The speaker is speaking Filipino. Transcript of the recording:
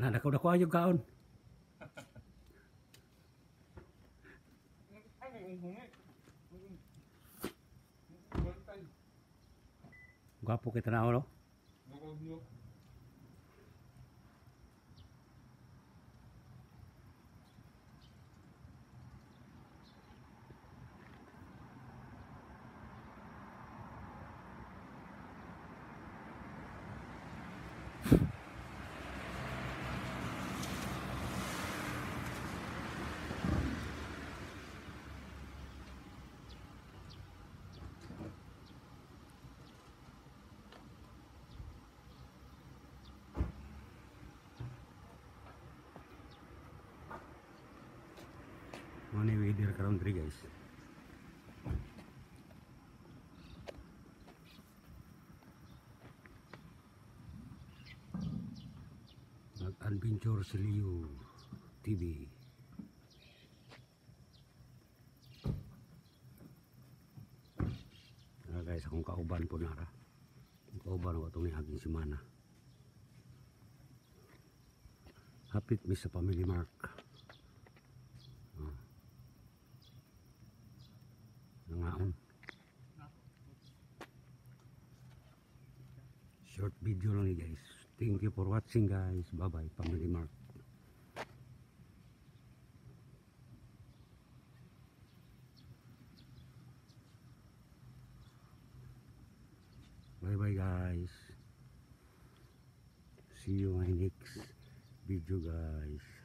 Dako ayog kaon. Gwapo kita na no? Mana weather karon diri guys. Nag-adventure si Leo TV. Guys, akong kauban po nara. Kauban ko itong niaging simana. Hapit mi sa Family Mark. Nangaon. Short video lang ni guys. Thank you for watching guys. Bye bye Family Mark. Bye bye guys. See you in my next video guys.